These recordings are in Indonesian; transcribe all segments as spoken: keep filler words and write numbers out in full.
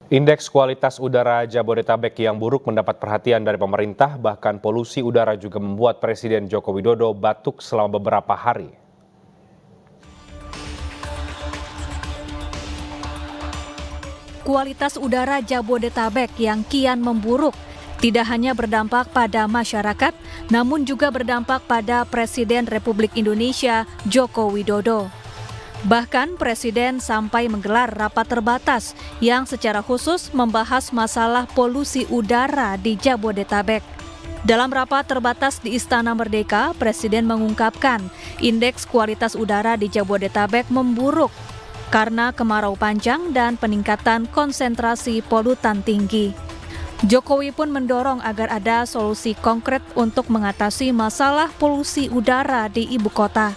Indeks kualitas udara Jabodetabek yang buruk mendapat perhatian dari pemerintah, bahkan polusi udara juga membuat Presiden Joko Widodo batuk selama beberapa hari. Kualitas udara Jabodetabek yang kian memburuk tidak hanya berdampak pada masyarakat, namun juga berdampak pada Presiden Republik Indonesia Joko Widodo. Bahkan Presiden sampai menggelar rapat terbatas yang secara khusus membahas masalah polusi udara di Jabodetabek. Dalam rapat terbatas di Istana Merdeka, Presiden mengungkapkan indeks kualitas udara di Jabodetabek memburuk karena kemarau panjang dan peningkatan konsentrasi polutan tinggi. Jokowi pun mendorong agar ada solusi konkret untuk mengatasi masalah polusi udara di ibu kota.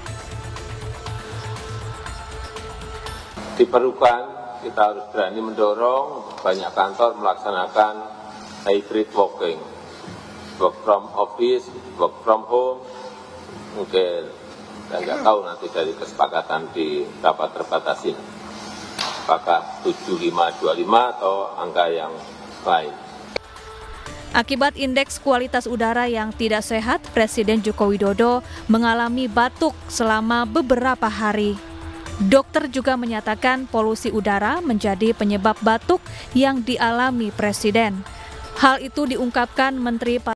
Diperlukan, kita harus berani mendorong banyak kantor melaksanakan hybrid working, work from office, work from home. Mungkin saya nggak tahu nanti dari kesepakatan di rapat terbatas ini, apakah tujuh lima dua lima atau angka yang lain. Akibat indeks kualitas udara yang tidak sehat, Presiden Joko Widodo mengalami batuk selama beberapa hari. Dokter juga menyatakan polusi udara menjadi penyebab batuk yang dialami Presiden. Hal itu diungkapkan Menteri